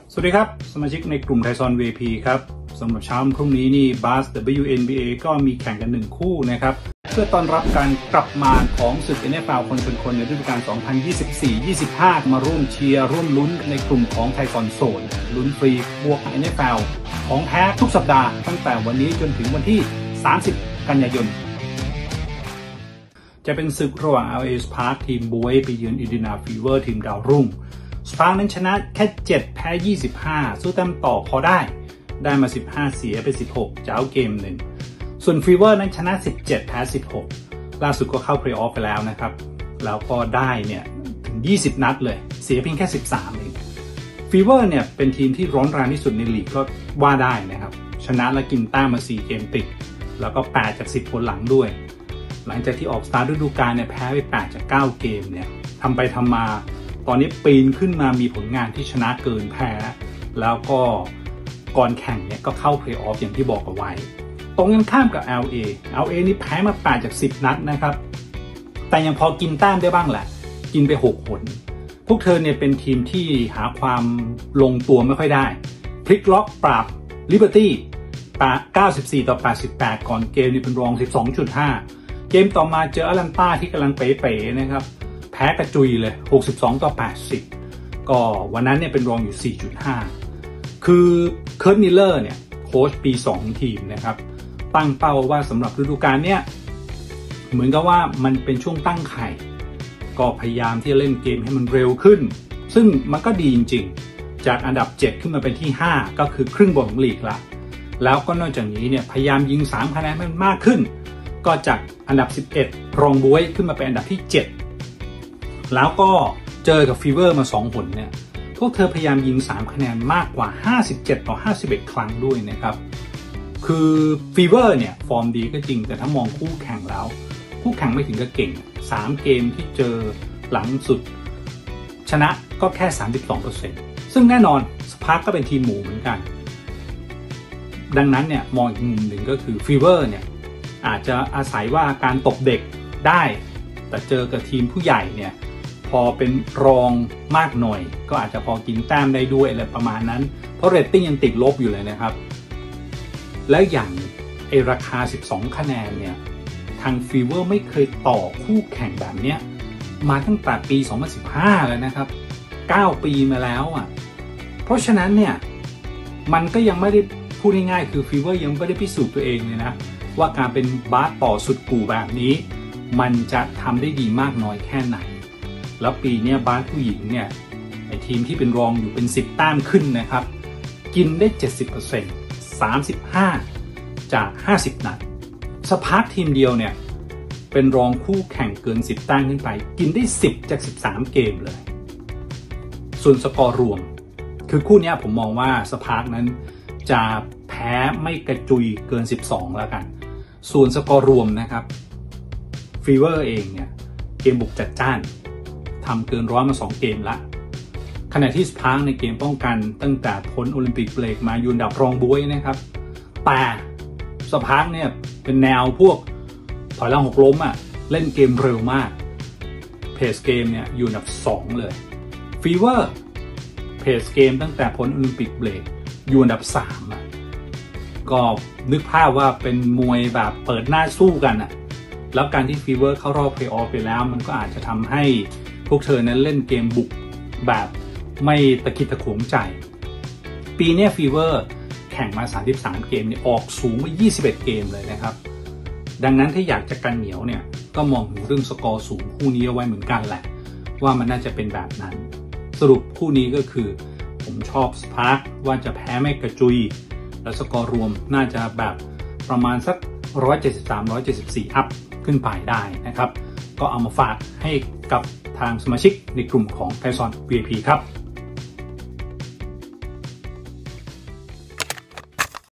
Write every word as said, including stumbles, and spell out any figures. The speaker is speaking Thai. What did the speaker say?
สวัสดีครับสมาชิกในกลุ่มไทซอน วี ไอ พี ครับสำหรับเช้าพรุ่งนี้นี่บาส ดับเบิลยู เอ็น บี เอ ก็มีแข่งกันหนึ่งคู่นะครับเพื่อต้อนรับการกลับมาของศึก เอ็น เอฟ แอล คนชนคนในฤดูกาล สองพันยี่สิบสี่ ยี่สิบห้า มาร่วมเชียร์ร่วมลุ้นในกลุ่มของไทซอนโซนลุ้นฟรีบวก เอ็น เอฟ แอล ของแท้ทุกสัปดาห์ตั้งแต่วันนี้จนถึงวันที่ สามสิบ กันยายนจะเป็นศึกระหว่าง แอล เอ Sparks ทีมบวยไปเยือน Indiana Fever ทีมดาวรุ่งสปาร์กนั้นชนะแค่เจ็ดแพ้ยี่สิบห้าสู้แต้มต่อพอได้ได้มาสิบห้าเสียไปสิบหกเจ้าเกมหนึ่งส่วนฟีเวอร์นั้นชนะสิบเจ็ดแพ้สิบหกล่าสุดก็เข้าเพลย์ออฟไปแล้วนะครับแล้วก็ได้เนี่ยถึงยี่สิบนัดเลยเสียเพียงแค่สิบสามเองฟีเวอร์เนี่ยเป็นทีมที่ร้อนแรงที่สุดในลีกก็ว่าได้นะครับชนะและกินแต้มมาสี่เกมติดแล้วก็แปดจากสิบผลหลังด้วยหลังจากที่ออกสตาร์ทฤดูกาลเนี่ยแพ้ไปแปดจากเก้าเกมเนี่ยทำไปทำมาตอนนี้ปีนขึ้นมามีผลงานที่ชนะเกินแพ้แล้วก็ก่อนแข่งเนี่ยก็เข้าเพลย์ออฟอย่างที่บอกเอาไว้ตรงกันข้ามกับ แอล เอ แอล เอ นี่แพ้มาแปดจากสิบนัดนะครับแต่ยังพอกินแต้มได้บ้างแหละกินไปหกหนพวกเธอเนี่ยเป็นทีมที่หาความลงตัวไม่ค่อยได้พลิกล็อกปราบ Liberty เก้าสิบสี่ต่อแปดสิบแปดก่อนเกมนี่เป็นรอง สิบสองจุดห้า เกมต่อมาเจอแอตแลนตาที่กำลังเป๋ๆนะครับแพ้กระจุยเลยหกสิบสองต่อแปดสิบก็วันนั้นเนี่ยเป็นรองอยู่ สี่จุดห้า คือเคิร์ทมิลเลอร์เนี่ยโค้ชปีสองทีมนะครับตั้งเป้าว่าสำหรับฤดูกาลเนี้ยเหมือนกับว่ามันเป็นช่วงตั้งไข่ก็พยายามที่จะเล่นเกมให้มันเร็วขึ้นซึ่งมันก็ดีจริงๆจากอันดับเจ็ดขึ้นมาเป็นที่ห้าก็คือครึ่งบนของลีกละแล้วก็นอกจากนี้เนี่ยพยายามยิงสามคะแนนมันมากขึ้นก็จากอันดับสิบเอ็ดรองบวยขึ้นมาเป็นอันดับที่เจ็ดแล้วก็เจอกับฟีเวอร์มาสองหนเนี่ยพวกเธอพยายามยิงสามคะแนนมากกว่าห้าสิบเจ็ดต่อห้าสิบเอ็ดครั้งด้วยนะครับคือฟีเวอร์เนี่ยฟอร์มดีก็จริงแต่ถ้ามองคู่แข่งแล้วคู่แข่งไม่ถึงกับเก่งสามเกมที่เจอหลังสุดชนะก็แค่ สามสิบสองเปอร์เซ็นต์ ซึ่งแน่นอนสปาร์กก็เป็นทีมหมู่เหมือนกันดังนั้นเนี่ยมองอีกมุมหนึ่งก็คือฟีเวอร์เนี่ยอาจจะอาศัยว่าการตบเด็กได้แต่เจอกับทีมผู้ใหญ่เนี่ยพอเป็นรองมากหน่อยก็อาจจะพอกินแต้มได้ด้วยอะไรประมาณนั้นเพราะเรตติ้งยังติดลบอยู่เลยนะครับแล้วอย่างไอราคาสิบสองคะแนนเนี่ยทางฟีเวอร์ไม่เคยต่อคู่แข่งแบบเนี้ยมาตั้งแต่ปีสองพันสิบห้าแล้วนะครับเก้าปีมาแล้วอ่ะเพราะฉะนั้นเนี่ยมันก็ยังไม่ได้พูดง่ายๆคือฟีเวอร์ยังไม่ได้พิสูจน์ตัวเองเลยนะว่าการเป็นบาสต่อสุดกู่แบบนี้มันจะทำได้ดีมากน้อยแค่ไหนแล้วปีนี้บาสผู้หญิงเนี่ยไอทีมที่เป็นรองอยู่เป็นสิบแต้มขึ้นนะครับกินได้ เจ็ดสิบเปอร์เซ็นต์ สามสิบห้าจากห้าสิบนัดสปาร์กทีมเดียวเนี่ยเป็นรองคู่แข่งเกินสิบแต้มขึ้นไปกินได้สิบจากสิบสามเกมเลยส่วนสกอร์รวมคือคู่นี้ผมมองว่าสปาร์กนั้นจะแพ้ไม่กระจุยเกินสิบสองแล้วกันส่วนสกอร์รวมนะครับฟีเวอร์เองเนี่ยเกมบุกจัดจ้านทำเกินร้อยมาสองเกมละขณะที่สปาร์กในเกมป้องกันตั้งแต่พ้นโอลิมปิกเบรกมาอยู่อันดับรองบวยนะครับแต่สปาร์กเนี่ยเป็นแนวพวกถอยหลังหกล้มอ่ะเล่นเกมเร็วมากเพสเกมเนี่ยอยู่อันดับสองเลยฟีเวอร์เพสเกมตั้งแต่พ้นโอลิมปิกเบรกอยู่อันดับสามอ่ะก็นึกภาพว่าเป็นมวยแบบเปิดหน้าสู้กันอ่ะแล้วการที่ฟีเวอร์เข้ารอบเพลย์ออฟไปแล้วมันก็อาจจะทำให้พวกเธอนั้นเล่นเกมบุกแบบไม่ตะคิดตะขวงใจปีนี้ฟีเวอร์แข่งมาสามสิบสามเกมเนี่ยออกสูงไปยี่สิบเอ็ดเกมเลยนะครับดังนั้นถ้าอยากจะกันเหนียวเนี่ยก็มองถึงเรื่องสกอร์สูงคู่นี้เอาไว้เหมือนกันแหละว่ามันน่าจะเป็นแบบนั้นสรุปคู่นี้ก็คือผมชอบสปาร์กว่าจะแพ้ไม่กระจุยและสกอร์รวมน่าจะแบบประมาณสักหนึ่งร้อยเจ็ดสิบสาม หนึ่งร้อยเจ็ดสิบสี่อัพขึ้นไปได้นะครับก็เอามาฝากให้กับทางสมาชิกในกลุ่มของไทซอน วี ไอ พี ครับ